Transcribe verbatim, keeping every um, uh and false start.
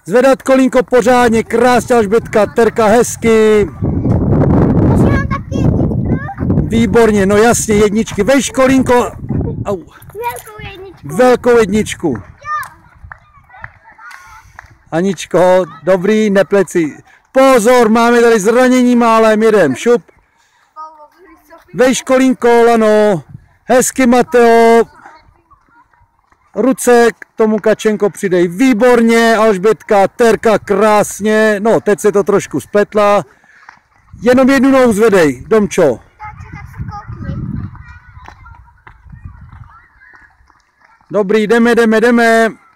Zvedat kolínko pořádně, krásně Alžbětka, Terka hezky. Výborně, no jasně, jedničky. Veš kolínko. Au. Velkou jedničku. Velkou jedničku. Aničko, dobrý, nepleci. Pozor, máme tady zranění málem, jedem, šup. Veš kolínko, Lano. Hezky, Mateo. Ruce k tomu Kačenko přidej. Výborně, Alžbětka, Terka, krásně. No, teď se to trošku spletla. Jenom jednu nohu zvedej, Domčo. Dobrý, jdeme, jdeme, jdeme.